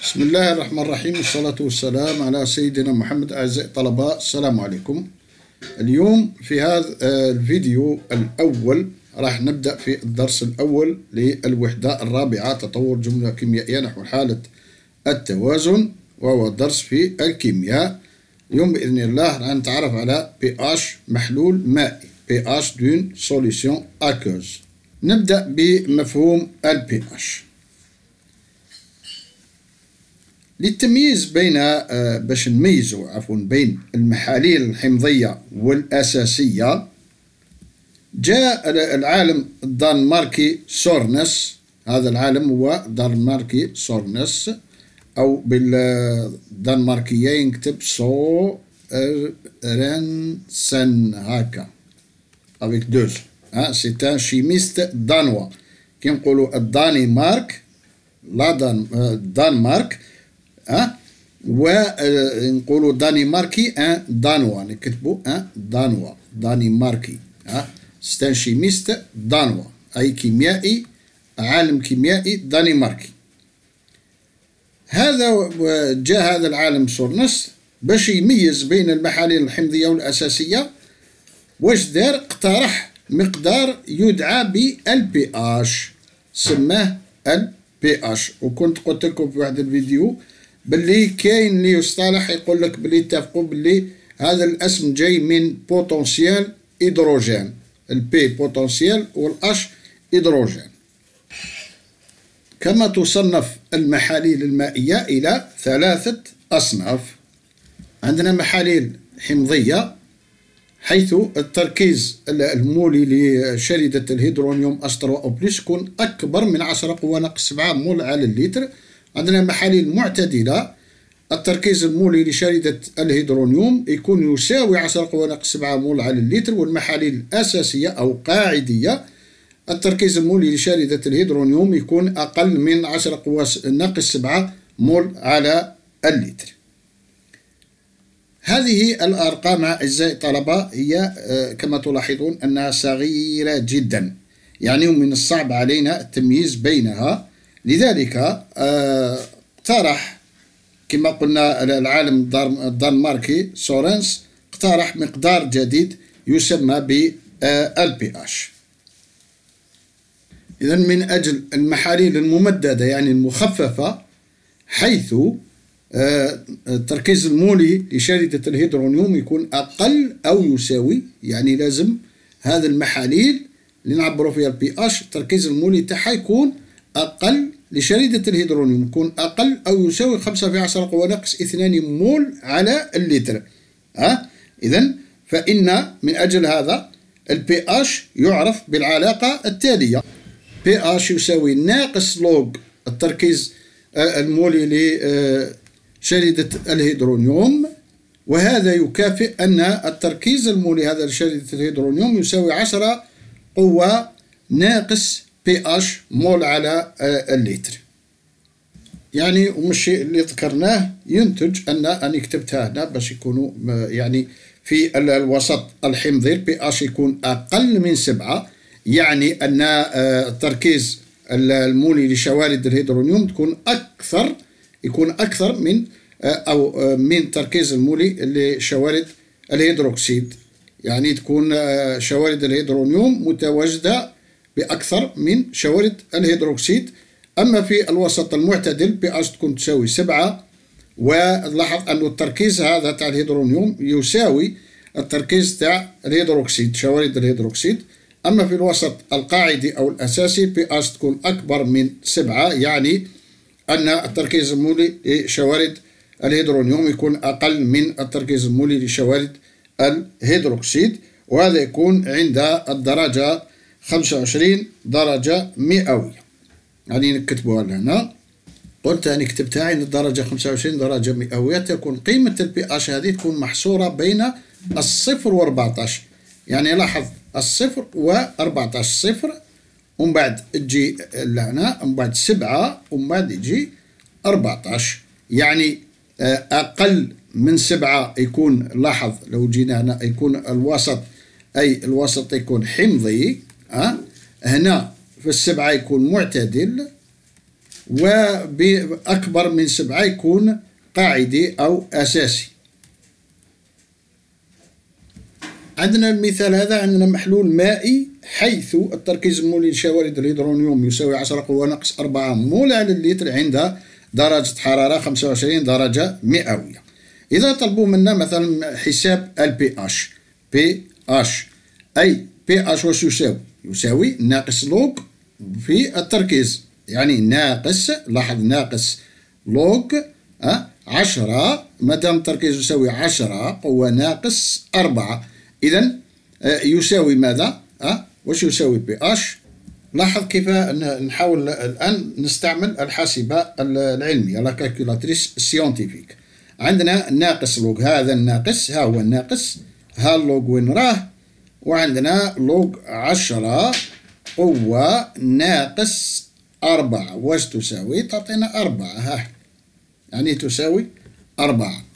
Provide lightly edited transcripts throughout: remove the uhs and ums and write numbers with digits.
بسم الله الرحمن الرحيم، والصلاة والسلام على سيدنا محمد. أعزائي الطلبة، السلام عليكم. اليوم في هذا الفيديو الأول راح نبدأ في الدرس الأول للوحدة الرابعة، تطور جملة كيميائية نحو حالة التوازن، وهو درس في الكيمياء. اليوم بإذن الله راح نتعرف على pH محلول مائي، pH d'une solution aqueuse. نبدأ بمفهوم pH. للتمييز باش نميزوا بين المحاليل الحمضية والأساسية، جاء العالم الدنماركي سورنس. هذا العالم هو دنماركي سورنس، أو بالدنماركية يكتب سورنسن هكا avec deux. C'est un chimiste danois. كي نقولوا الدنمارك دنمارك، ونقولوا دانيماركي ان دانوا، نكتبوا ان دانوا دانيماركي. سي ان شيميست دانوا، اي كيميائي، عالم كيميائي دانيماركي. جاء هذا العالم سورنس باش يميز بين المحاليل الحمضية والأساسية. واش دار؟ اقترح مقدار يدعى بالبي اش، سماه البي اش. وكنت قلت لكم في واحد الفيديو باللي كاين اللي يصطلح يقول لك باللي اتفقوا باللي هذا الاسم جاي من بوتنسيال هيدروجين، البي بوتنسيال والاش هيدروجين. كما تصنف المحاليل المائية إلى ثلاثة أصناف. عندنا محاليل حمضية، حيث التركيز المولي لشريدة الهيدرونيوم H3O+ يكون أكبر من 10⁻⁻⁷ مول على اللتر. عندنا محاليل معتدلة، التركيز المولي لشريدة الهيدرونيوم يكون يساوي 10⁻⁷ مول على اللتر. والمحاليل الأساسية أو قاعدية، التركيز المولي لشريدة الهيدرونيوم يكون أقل من 10⁻⁷ مول على اللتر. هذه الأرقام أعزائي الطلبة هي كما تلاحظون أنها صغيرة جدا، يعني من الصعب علينا التمييز بينها. لذلك اقترح كما قلنا العالم الدنماركي سورنس اقترح مقدار جديد يسمى بالبي اش. إذن من أجل المحاليل الممددة يعني المخففة، حيث التركيز المولي لشريدة الهيدرونيوم يكون أقل أو يساوي، يعني لازم هذه المحاليل اللي نعبروا فيها البي اش التركيز المولي تاعها يكون أقل لشريدة الهيدرونيوم، يكون أقل أو يساوي 5 في 10⁻²2 مول على اللتر. إذن فإن من أجل هذا البي اش يعرف بالعلاقة التالية: بي اش يساوي ناقص لوج التركيز المولي لشريدة الهيدرونيوم، وهذا يكافئ أن التركيز المولي هذا لشريدة الهيدرونيوم يساوي 10⁻⁻⁷ بي اش مول على اللتر. يعني ومن الشيء اللي ذكرناه ينتج أني كتبتها هنا باش يكونوا يعني في الوسط الحمضي البي اش يكون أقل من 7، يعني أن التركيز المولي لشوارد الهيدرونيوم يكون أكثر من أو من تركيز المولي لشوارد الهيدروكسيد، يعني تكون شوارد الهيدرونيوم متواجدة بأكثر من شوارد الهيدروكسيد. أما في الوسط المعتدل بي اش تكون تساوي 7، ولاحظ أن التركيز هذا تاع الهيدرونيوم يساوي التركيز تاع الهيدروكسيد، شوارد الهيدروكسيد. أما في الوسط القاعدي أو الأساسي بي اش تكون أكبر من 7، يعني أن التركيز المولي لشوارد الهيدرونيوم يكون أقل من التركيز المولي لشوارد الهيدروكسيد، وهذا يكون عند الدرجة 25 درجة مئوية. يعني نكتبوها لهنا، قلت أنا كتبتها عند الدرجة 25 درجة مئوية. تكون قيمة البي اش هذه تكون محصورة بين 0 و 14، يعني لاحظ 0 و 14، 0 ومن بعد تجي لهنا ومن بعد 7 ومن بعد يجي 14، يعني أقل من 7 يكون، لاحظ لو جينا هنا يكون الوسط، أي الوسط يكون حمضي. هنا في 7 يكون معتدل، وبأكبر من 7 يكون قاعدي أو أساسي. عندنا المثال هذا، عندنا محلول مائي حيث التركيز المولي لشوارد الهيدرونيوم يساوي 10 قوة ناقص 4 مول على اللتر عند درجة حرارة 25 درجة مئوية. إذا طلبوا منا مثلا حساب البي اش، بي اش أي بي اش واش يساوي؟ يساوي ناقص لوغ في التركيز، يعني ناقص، لاحظ ناقص لوغ 10 مادام التركيز يساوي 10 قوة ناقص 4. إذا يساوي ماذا؟ واش يساوي بي اش؟ لاحظ كيف نحاول الآن نستعمل الحاسبة العلمية لا كالكولاتريس سيونتيفيك. عندنا ناقص لوغ، هذا الناقص ها هو الناقص، ها اللوغ وين راه، وعندنا لوغ 10 قوة ناقص 4 واش تساوي؟ تعطينا 4 ها، يعني تساوي 4،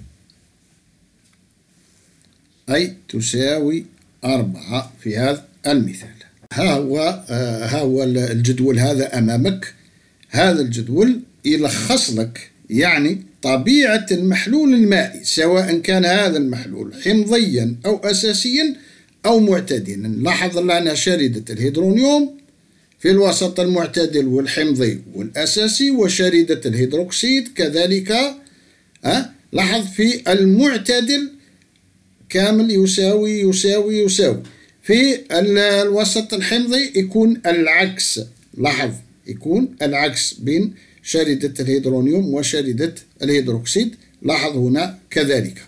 أي تساوي 4 في هذا المثال. ها هو الجدول هذا أمامك. هذا الجدول يلخص لك يعني طبيعة المحلول المائي، سواء كان هذا المحلول حمضيا أو أساسيا أو معتدلا. لاحظ لنا شاردة الهيدرونيوم في الوسط المعتدل والحمضي والأساسي، وشاردة الهيدروكسيد كذلك. لاحظ في المعتدل كامل يساوي يساوي يساوي. في الوسط الحمضي يكون العكس، لاحظ يكون العكس بين شاردة الهيدرونيوم وشاردة الهيدروكسيد، لاحظ هنا كذلك.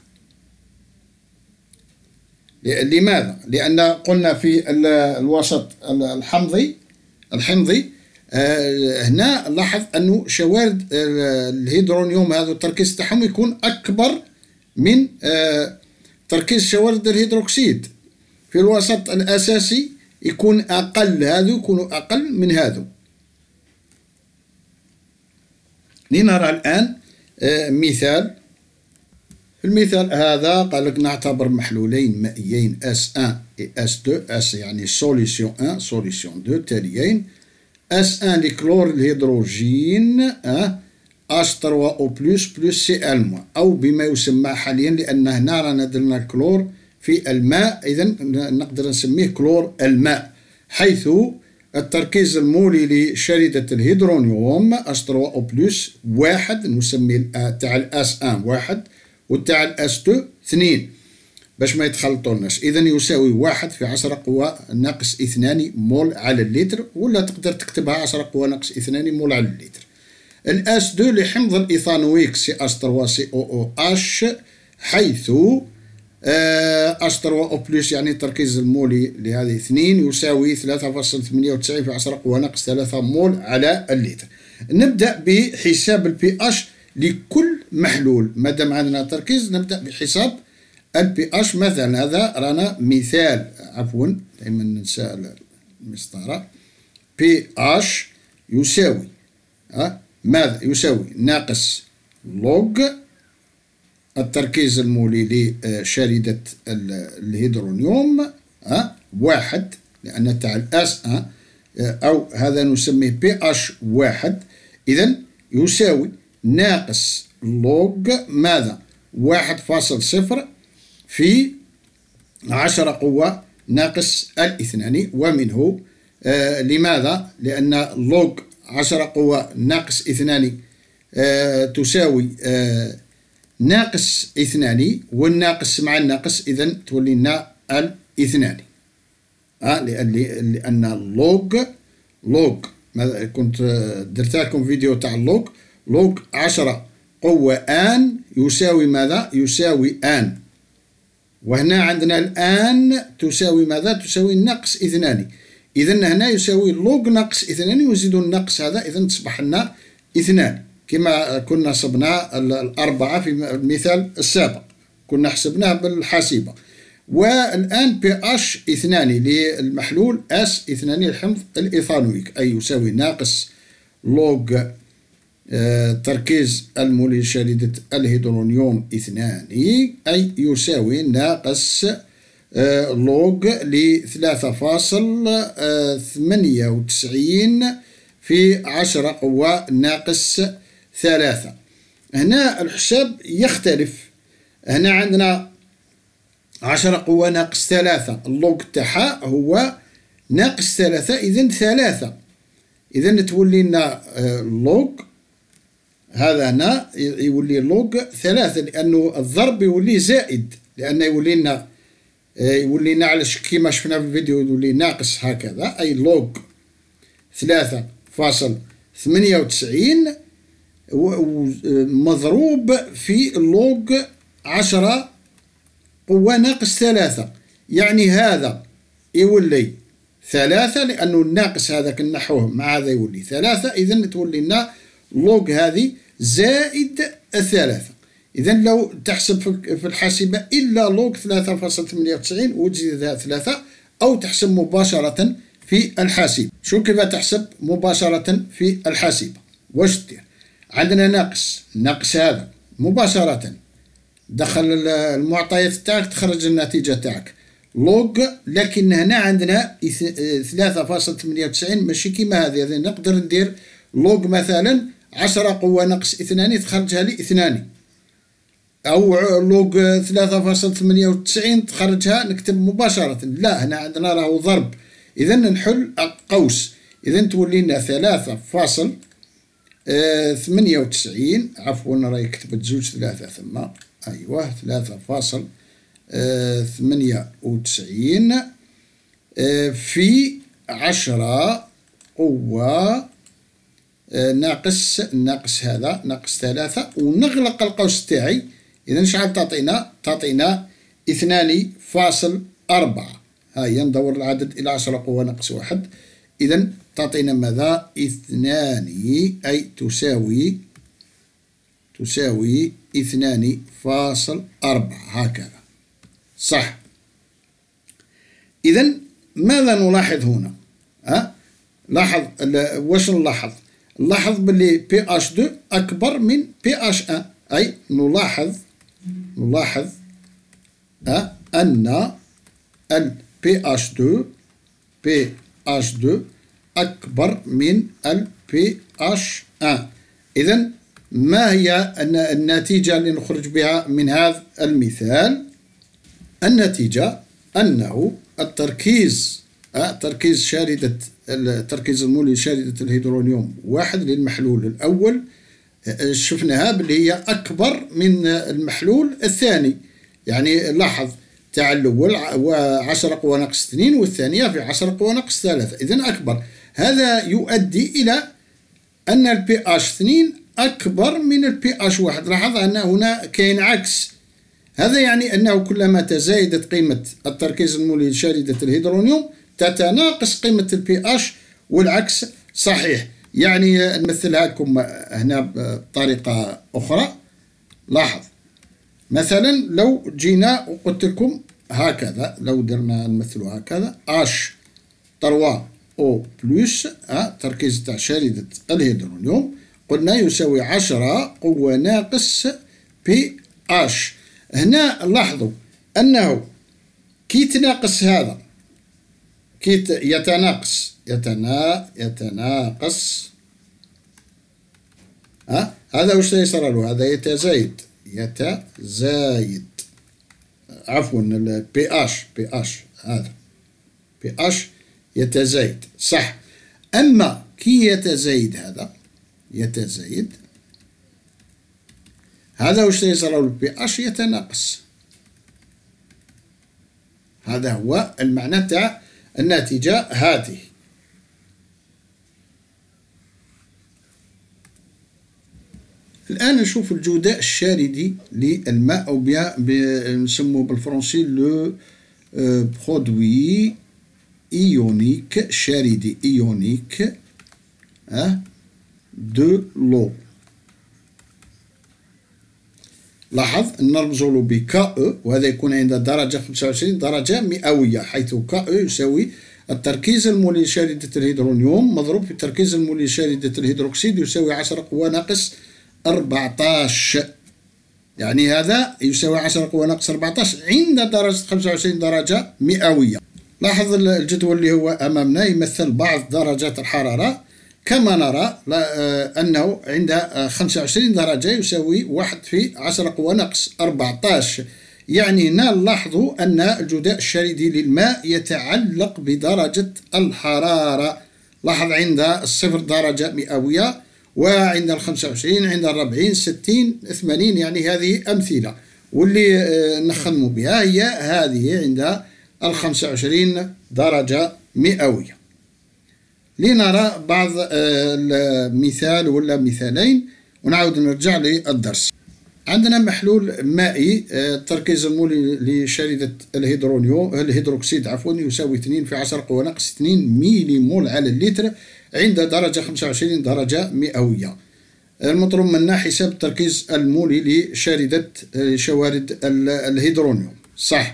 لماذا؟ لأن قلنا في الوسط الحمضي هنا لاحظ أنه شوارد الهيدرونيوم هذا التركيز تاعهم يكون أكبر من تركيز شوارد الهيدروكسيد. في الوسط الأساسي يكون أقل، هذو يكونوا أقل من هذو. لنرى الآن مثال. في المثال هذا قال لك نعتبر محلولين مائيين S1 و S2، S يعني solution 1 solution 2 تاليين. S1 لكلور الهيدروجين H3O بلس Cl- أو بما يسمى حاليا، لأن هنا رانا درنا الكلور في الماء، إذا نقدر نسميه كلور الماء، حيث التركيز المولي لشاردة الهيدرونيوم H3O بلس 1، نسميه تاع الأس 1 1 وتاع الأس 2 2 باش ما يتخلطوناش. إذا يساوي 1 في 10 قوة ناقص 2 مول على اللتر، ولا تقدر تكتبها 10 قوة ناقص 2 مول على اللتر. الأس 2 لحمض الإيثانويك CH3COOH، حيث H3O بلس يعني التركيز المولي لهذه 2 يساوي 3.98 في 10 قوة ناقص 3 مول على اللتر. نبدأ بحساب البي اش لكل محلول، مادام عندنا تركيز نبدأ بحساب البي اش. مثلا هذا رانا مثال، عفوا دائما ننسى المسطرة. بي اش يساوي ماذا؟ يساوي ناقص لوغ التركيز المولي لشاردة الهيدرونيوم 1، لأن تاع الأس أو هذا نسميه بي اش 1. إذا يساوي ناقص لوغ ماذا؟ 1.0 في 10 قوة ناقص 2، ومنه لماذا؟ لأن لوغ 10 قوة ناقص 2 تساوي ناقص 2، والناقص مع الناقص إذا تولي لنا 2. لأن لوغ كنت درت لكم فيديو تاع لوغ 10 قوة آن يساوي ماذا؟ يساوي آن. وهنا عندنا الآن تساوي ماذا؟ تساوي ناقص 2. إذا هنا يساوي لوغ ناقص 2 ويزيد الناقص هذا، إذا تصبح لنا 2 كما كنا صبنا الأربعة في المثال السابق، كنا حسبناه بالحاسبة. والآن بي اش 2 للمحلول اس 2 الحمض الإيثانويك، أي يساوي ناقص لوغ تركيز المولي لشاردة الهيدرونيوم 2، أي يساوي ناقص لوغ ل 3.98 في في 10 قوة ناقص 3. هنا الحساب يختلف. هنا عندنا 10 قوة ناقص 3 اللوغ تاعها هو ناقص 3، إذن 3. إذن تولي لنا اللوغ هذا هنا يولي اللوغ 3، لأنه الضرب يولي زائد، لأنه يولي لنا على كيما شفنا في الفيديو يولي ناقص هكذا، أي لوغ 3.98 مضروب في اللوغ 10 قوة ناقص 3. يعني هذا يولي 3 لأنه الناقص هذاك نحوه مع هذا يولي 3، إذن تولي لنا لوغ هذه زائد 3. إذن لو تحسب في الحاسبة إلا لوغ 3.98 وتزيدها 3، أو تحسب مباشرة في الحاسبة. شو كيف تحسب مباشرة في الحاسبة؟ واش دير؟ عندنا ناقص هذا مباشرة دخل المعطيات تاعك تخرج النتيجة تاعك لوغ، لكن هنا عندنا 3.98 ماشي كيما هذه نقدر ندير لوغ مثلا 10 قوة ناقص 2 تخرجها لي 2، أو لوغ 3.98 تخرجها نكتب مباشرة. لا، هنا عندنا راهو ضرب، إذن نحل قوس، إذن تولي لنا 3.98 عفوا راهي كتبت زوج 3 ثم، أيوه 3.98 في 10 قوة ناقص هذا ناقص 3، ونغلق القوس تاعي. إذا شحال تعطينا 2.4. هيا ندور العدد إلى 10 قوة ناقص 1. إذا تعطينا ماذا؟ 2، أي تساوي 2.4 هكذا، صح. إذا ماذا نلاحظ هنا؟ لاحظ واش نلاحظ؟ نلاحظ باللي PH2 أكبر من PH1، أي نلاحظ أن ال PH2 أكبر من ال PH1. إذن ما هي النتيجة اللي نخرج بها من هذا المثال؟ النتيجة أنه التركيز التركيز المولي لشاردة الهيدرونيوم 1 للمحلول الأول شفناها باللي هي أكبر من المحلول الثاني. يعني لاحظ تاع الأول 10 قوة ناقص 2، والثانية في 10 قوة ناقص 3، إذن أكبر. هذا يؤدي إلى أن ال PH2 أكبر من ال PH1. لاحظ أن هنا كاين عكس، هذا يعني أنه كلما تزايدت قيمة التركيز المولي لشاردة الهيدرونيوم تتناقص قيمة ال PH، والعكس صحيح. يعني نمثلها لكم هنا بطريقة أخرى. لاحظ مثلا لو جينا وقلت لكم هكذا، لو درنا نمثلوا هكذا H3O بلس تركيز تاع شاردة الهيدرونيوم قلنا يساوي 10 قوة ناقص PH. هنا لاحظوا أنه كي تناقص هذا، كي يتناقص هذا واش يصير له؟ هذا يتزايد عفوا ال PH هذا PH يتزايد، صح. أما كي يتزايد هذا واش يصير له؟ PH يتناقص. هذا هو المعنى تاع النتيجة هذه. الآن نشوف الجداء الشاردي للماء، أو نسموه بالفرنسي لو برودوي إيونيك، شاردي إيونيك دو لو. لاحظ نرمزوا له ب KE، وهذا يكون عند درجة 25 درجة مئوية، حيث KE يساوي التركيز المولي لشاردة الهيدرونيوم مضروب في التركيز المولي لشاردة الهيدروكسيد يساوي 10 قوة ناقص 14. يعني هذا يساوي 10 قوة ناقص 14 عند درجة 25 درجة مئوية. لاحظ الجدول اللي هو أمامنا يمثل بعض درجات الحرارة كما نرى أنه عند 25 درجة يساوي 1 في 10 قوة ناقص 14. يعني نلاحظ أن الجداء الشريدي للماء يتعلق بدرجة الحرارة. لاحظ عند 0 درجة مئوية، وعند 25 عند 40 60 80. يعني هذه أمثلة، واللي نخدم بها هي هذه عند 25 درجة مئوية. لنرى بعض المثال ولا مثالين ونعود نرجع للدرس. عندنا محلول مائي، التركيز المولي لشريدة الهيدروكسيد يساوي 2 في 10 قوة ناقص 2 ميلي مول على اللتر عند درجة 25 درجة مئوية. المطلوب منا حساب التركيز المولي لشريدة شوارد الهيدرونيوم. صح.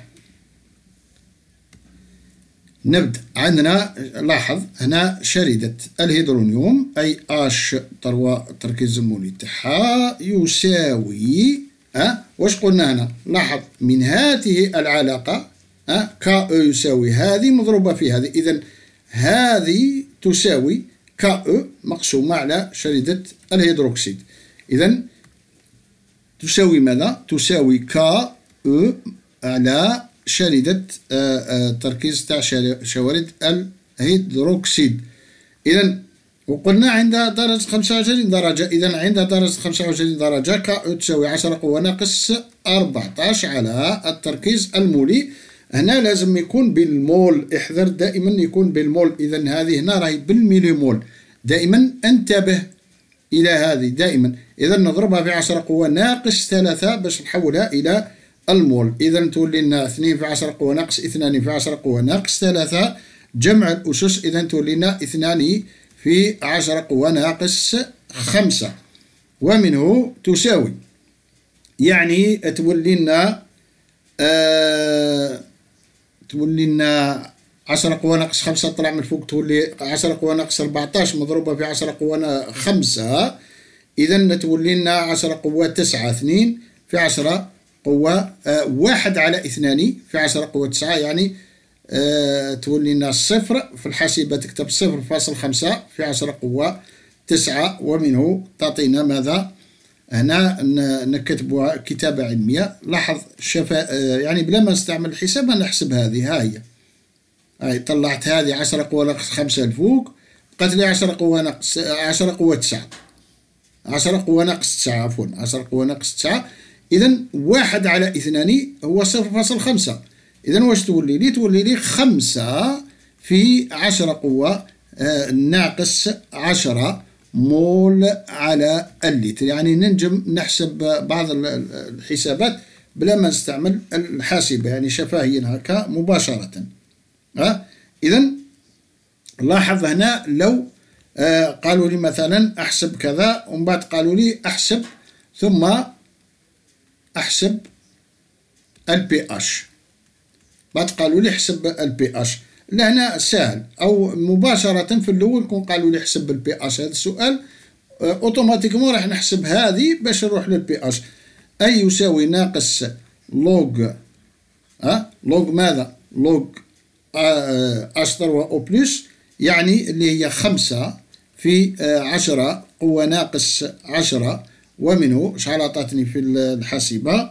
نبدأ. عندنا لاحظ هنا شريدة الهيدرونيوم أي H تروا التركيز المولي تاعها يساوي واش قلنا هنا؟ لاحظ من هذه العلاقة كا يساوي هذه مضروبة في هذه، إذن هذه تساوي كا مقسومة على شريدة الهيدروكسيد. إذن تساوي ماذا؟ تساوي كا على شريدة التركيز تاع شوارد الهيدروكسيد. إذن وقلنا عند درجة 25 درجة، إذن عند درجة 25 درجة كا تساوي 10 قوة ناقص 14 على التركيز المولي. هنا لازم يكون بالمول، احذر دائما يكون بالمول. إذن هذه هنا راهي بالميليمول، دائما انتبه إلى هذه دائما. إذن نضربها في 10 قوة ناقص 3 باش نحولها إلى المول. إذن تولي لنا 2 في 10 قوة ناقص 2 في 10 قوة ناقص 3 جمع الأسس. إذن تولي لنا 2 في 10 قوة ناقص 5 ومنه تساوي، يعني تولي لنا 10 قوة ناقص 5 طلع من فوق تولي 10 قوة ناقص 14 مضروبة في 10 قوة 5. إذن تولي لنا 10 قوة 9 2 في 10 قوة 1 على 2 في 10 قوة 9. يعني تولي لنا صفر في الحاسبة تكتب 0.5 في 10 قوة 9 ومنه تعطينا ماذا؟ هنا نكتبها كتابة علمية. لاحظ يعني بلا ما نستعمل الحساب نحسب هذه هاي طلعت هذه 10 قوة ناقص 5 الفوق، بقات لي 10 قوة ناقص 10 قوة 9 10 قوة ناقص 9 عفوا 10 قوة ناقص 9. إذن 1 على 2 هو 0.5. إذن واش تولي لي؟ تولي لي 5 في 10 قوة ناقص 10 مول على اللتر. يعني ننجم نحسب بعض الحسابات بلا ما نستعمل الحاسبة، يعني شفهيا هكا مباشرة. إذن لاحظ هنا لو قالوا لي مثلا أحسب كذا ومن بعد قالوا لي أحسب ثم أحسب الPH، بعد قالوا لي احسب الPH. لهنا سهل، أو مباشرة في الأول كون قالوا لي احسب الPH هذا السؤال أوتوماتيكمون راح نحسب هذه باش نروح للPH. أي يساوي ناقص لوج لوج ماذا؟ لوج H تروا أو بلس، يعني اللي هي 5 في 10 قوة ناقص 10 ومنه شحال عطاتني في الحاسبة.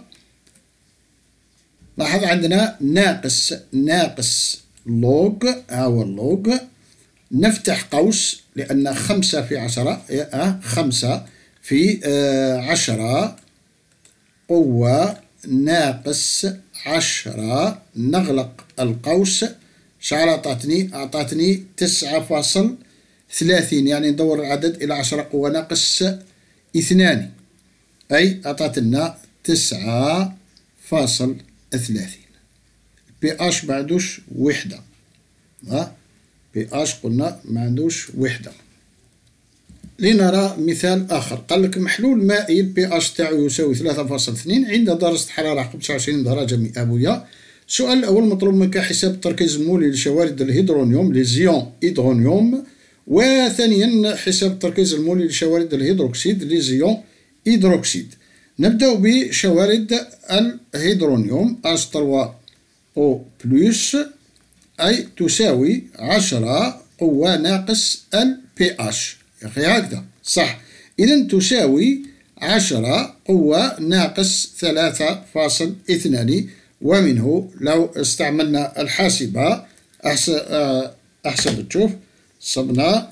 لاحظ عندنا ناقص لوج، هو اللوج نفتح قوس لأن 5 في 10 5 في 10 قوة ناقص 10 نغلق القوس. شحال أعطاتني 9.30، يعني ندور العدد إلى 10 قوة ناقص 2 أي أعطتنا 9.30. PH ما عندوش وحدة، PH قلنا ما عندوش وحدة. لنرى مثال آخر. قال لك محلول مائي PH تاعو يساوي 3.2 عند درجة حرارة 25 درجة مئوية. السؤال الأول مطلوب منك حساب التركيز المولي لشوارد الهيدرونيوم لزيون هيدرونيوم، وثانيا حساب التركيز المولي لشوارد الهيدروكسيد لزيون هيدروكسيد. نبدأ بشوارد الهيدرونيوم H3O بلس أي تساوي 10 قوة ناقص الPH. يا أخي هكذا صح. إذا تساوي 10 قوة ناقص 3.2. ومنه لو استعملنا الحاسبة أحسب تشوف صبنا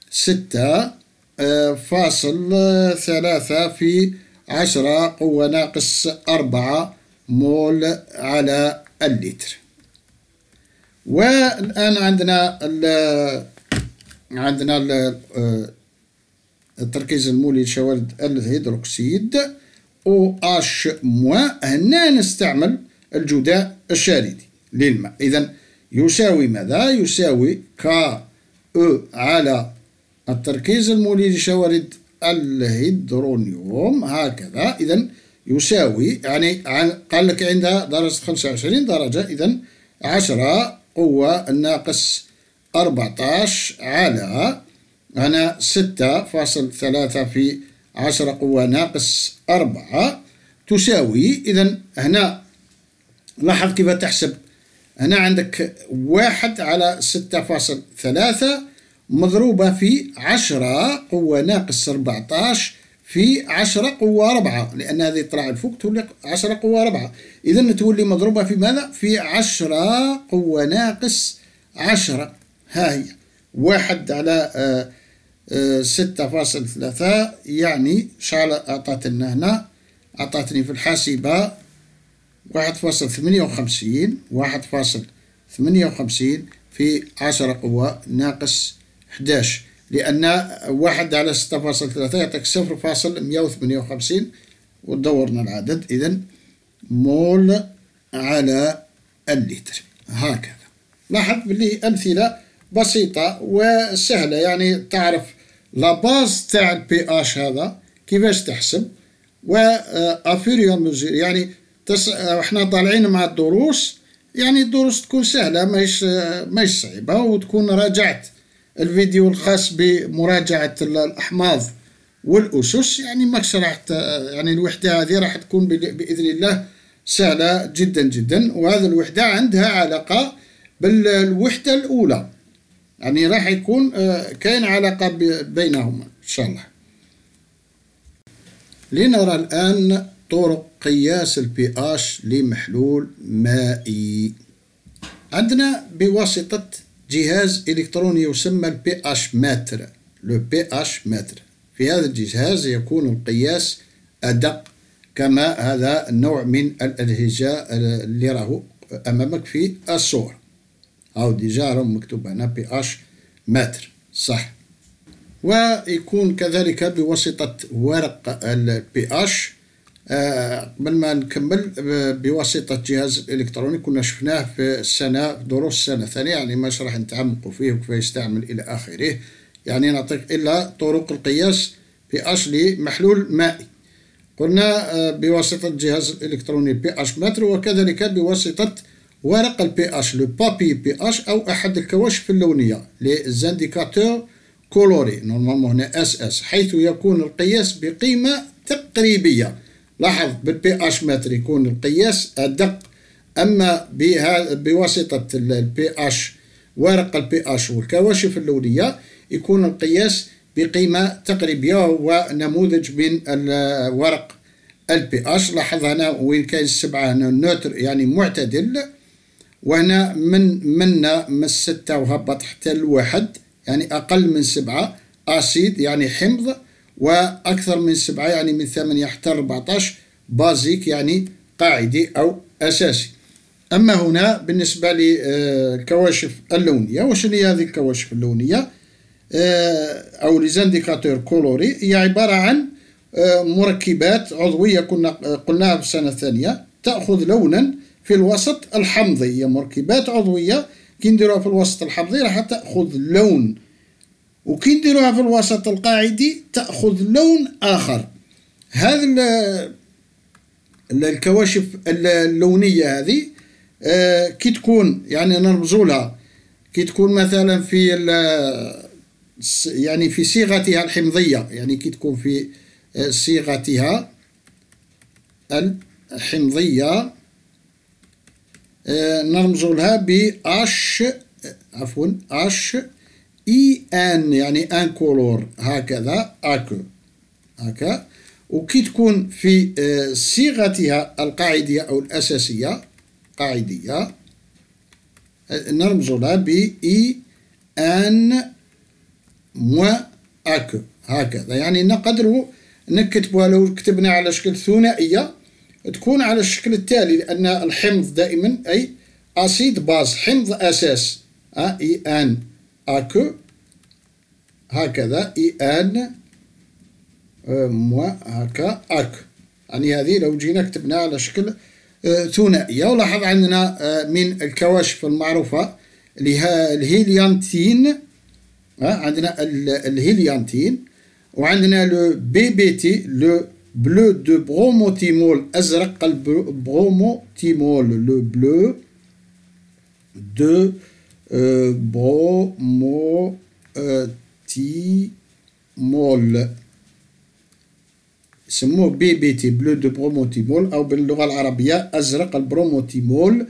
6.3 في 10 قوة ناقص 4 مول على اللتر. والآن عندنا التركيز المولي لشوارد الهيدروكسيد OH-. هنا نستعمل الجداء الشاردي للماء. إذن يساوي ماذا؟ يساوي KE على التركيز المولي لشوارد الهيدرونيوم هكذا. إذن يساوي يعني قال لك عندها درجة 25 درجة. إذن 10 قوة ناقص 14 على هنا 6.3 في 10 قوة ناقص 4 تساوي. إذن هنا لاحظ كيف تحسب. هنا عندك 1 على 6.3 مضروبة في 10 قوة ناقص 14 في 10 قوة 4 لأن هذه طلع الفوق تولي 10 قوة 4. إذن تولي مضروبة في ماذا؟ في 10 قوة ناقص 10. ها هي 1 على 6.3 يعني شحال أعطتنا هنا؟ أعطتني في الحاسبة 1.58 في 10 قوة ناقص 11 لأن 1 على 6.3 يعطيك 0.158 ودورنا العدد. إذن مول على اللتر هكذا. لاحظ بلي أمثلة بسيطة وسهلة يعني تعرف لاباز تاع البي اش هذا كيفاش تحسب. و افيريو ميزور يعني احنا طالعين مع الدروس يعني الدروس تكون سهلة ماهيش صعيبة. وتكون راجعت الفيديو الخاص بمراجعة الأحماض والأسس يعني ما شرحت يعني الوحدة هذه راح تكون بإذن الله سهلة جدا جدا. وهذه الوحدة عندها علاقة بالوحدة الأولى يعني راح يكون كاين علاقة بينهما إن شاء الله. لنرى الآن طرق قياس البي اش لمحلول مائي. عندنا بواسطة جهاز إلكتروني يسمى البي اش ماتر. لو بي اش ماتر في هذا الجهاز يكون القياس أدق كما هذا النوع من الأجهزة اللي راهو أمامك في الصورة. أو ديجا راهو مكتوب هنا بي اش ماتر صح. ويكون كذلك بواسطة ورق البي اش. قبل ما نكمل بواسطة جهاز الإلكتروني كنا شفناه في دروس السنة الثانية يعني ماش راح نتعمقوا فيه وكيف يستعمل إلى آخره. يعني نعطيك إلا طرق القياس بي اش لمحلول مائي. قلنا بواسطة جهاز الإلكتروني بي اش متر وكذلك بواسطة ورق البي اش لو بابي بي اش أو أحد الكواشف اللونية لي زانديكاتور كولوري نورمالمون هنا اس حيث يكون القياس بقيمة تقريبية. لاحظ بالبي اش متر يكون القياس أدق. أما بواسطة البي اش ورق البي اش والكواشف اللونية يكون القياس بقيمة تقريبية ونموذج من ورق البي اش. لاحظ هنا وين كاين 7 هنا نوتر يعني معتدل. وهنا من 6 وهبط حتى ل1 يعني أقل من 7 أسيد يعني حمض. وأكثر من 7 يعني من 8 حتى 14 بازيك يعني قاعدي أو أساسي. أما هنا بالنسبة للكواشف اللونية وشنو هي هذه الكواشف اللونية أو لي زانديكاتور كولوري هي عبارة عن مركبات عضوية كنا قلناها في السنة الثانية تأخذ لونا في الوسط الحمضي. هي مركبات عضوية كي نديروها في الوسط الحمضي راح تأخذ لون وكي نديروها في الوسط القاعدي تأخذ لون آخر. هذه الكواشف اللونية هذه كي تكون يعني نرمزوا لها كي تكون مثلا في يعني في صيغتها الحمضية يعني كي تكون في صيغتها الحمضية نرمزوا لها ب H إي أن يعني أن كولور هكذا أكو هكا. وكي تكون في صيغتها القاعدية أو الأساسية قاعدية نرمز لها ب إي أن موا أكو هكذا. يعني نقدروا نكتبوها لو كتبنا على شكل ثنائية تكون على الشكل التالي، لأن الحمض دائما أي أسيد باز حمض أساس. إي أن أكو هكذا إي أن موا هكا أك. يعني هذه لو جينا كتبنا على شكل ثنائية. ولاحظ عندنا من الكواشف المعروفة الهيليانتين، عندنا الهيليانتين، وعندنا لو بي بي تي لو بلو دو بروموتيمول أزرق البروموتيمول لو بلو دو بروموتيمول يسموه بي بي تي بلو دو بروموتيمول، أو باللغة العربية أزرق البروموتيمول.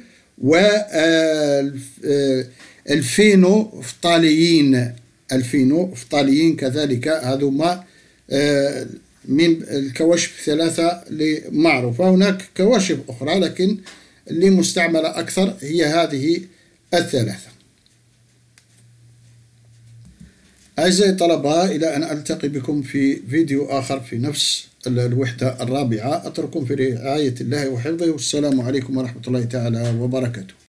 والفينوفطاليين الفينوفطاليين كذلك هذوما من الكواشف الثلاثة اللي معروفة. هناك كواشف أخرى لكن اللي مستعملة أكثر هي هذه الثلاثة. أعزائي الطلبة، إلى أن ألتقي بكم في فيديو آخر في نفس الوحدة الرابعة، أترككم في رعاية الله وحفظه، والسلام عليكم ورحمة الله تعالى وبركاته.